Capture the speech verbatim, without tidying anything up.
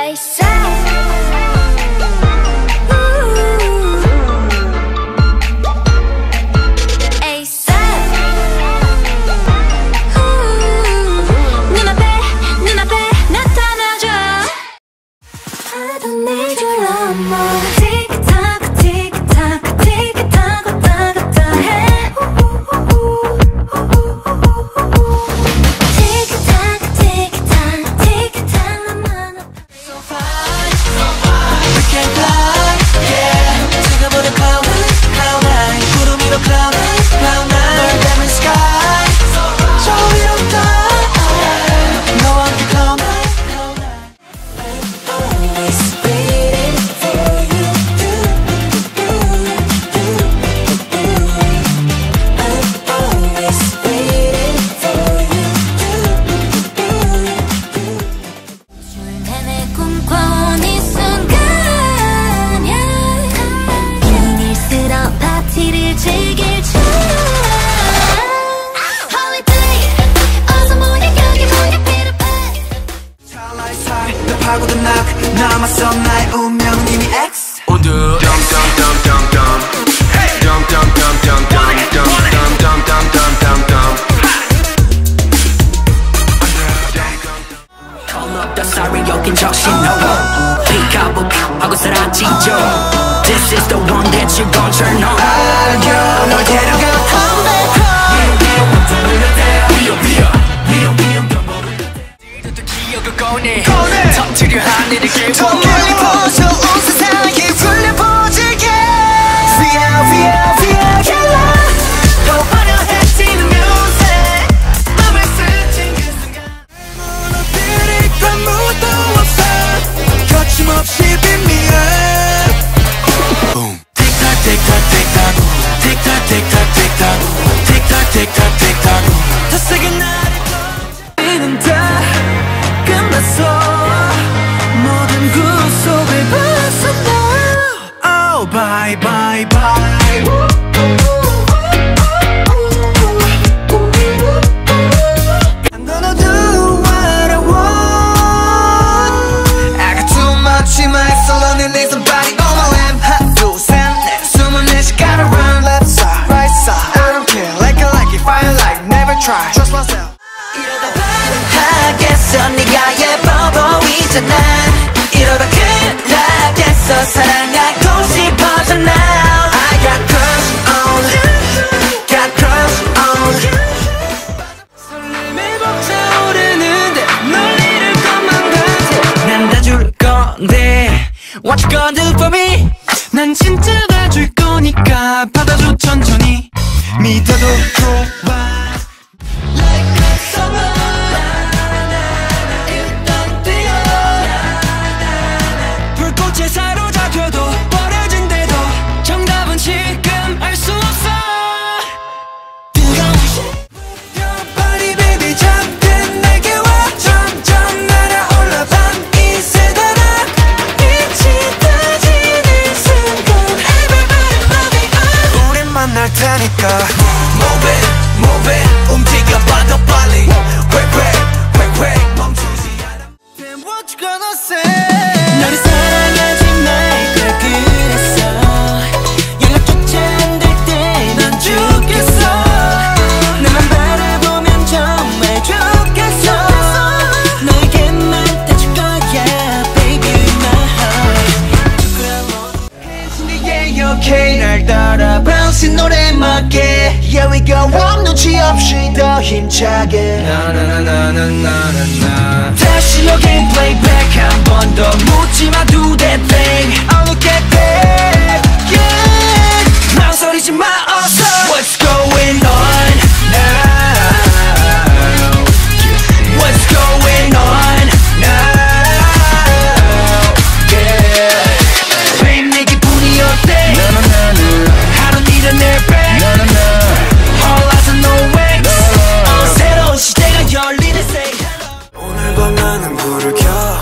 남았어 나의 운명은 이미 X 우드 덤덤덤덤덤 덤덤덤덤덤덤덤덤덤덤덤 Call up the siren 여긴 적신호 피카북 하고 사라지죠 This is the one that you gon' turn on 알려 널 데려가 Come back home 미어 미어 돌려대 미어 미어 미어 미어 덤버를 기억을 꺼내 터뜨려 하늘을 깨워 더 멀리 퍼져 온 세상에 울려 퍼질게 Via via via killer 더 화려해지는 music 맘을 스친 그 순간 무너뜨릴 건 아무도 없어 거침없이 비밀해 Boom 틱탁 틱탁 틱탁 틱탁 틱탁 틱탁 틱탁 틱탁 틱탁 더 세게 나를 이는 다 끝났어 모든 구속을 벗어나 Oh bye bye bye I'm gonna do what I want I got too much in my soul and need somebody on my lap 하나 둘셋넷 숨을 내쉬 gotta run left side right side I don't care like it like it fire like never try trust myself 이러다 반하겠어 네가 예뻐 보이잖아 이러다 큰일 나겠어 사랑하고 싶어져 now I got crush on got crush on 설렘이 벅차오르는데 널 잃을 것만 같아 난 다 줄 건데 What you gonna do for me 난 진짜 다 줄 거니까 받아줘 천천히 믿어도 좋아 Like a summer 불꽃에 사로잡혀도 버려진대도 정답은 지금 알 수 없어 뜨거운 Your body baby 잠든 내게 와 점점 날아올라 밤이 새도록 빛이 떠지는 순간 Everybody love it 우린 만날 테니까 Move it, move it 움직여봐 더 빨리 Quick, quick, quick, quick 멈추지 않아 Then what you gonna say 너를 사랑하지 말걸 그랬어 연락조차 안 될 때 난 죽겠어 너만 바라보면 정말 좋겠어 너에게만 다 줄 거야 Baby my heart yeah okay 날 따라 bounce 노래 맞게 Yeah we go on 눈치 없이 더 힘차게 나나나나나나나 다시 여긴 playback 한 번 더 묻지마 do that thing Oh look at that yeah 망설이지 마 어서 What's going on now What's going on now yeah Babe 내 기분이 어때 하루 네가 내 back 홀라서 no way 어 새로운 시대가 열리네 say hello 오늘 밤 나는 불을 켜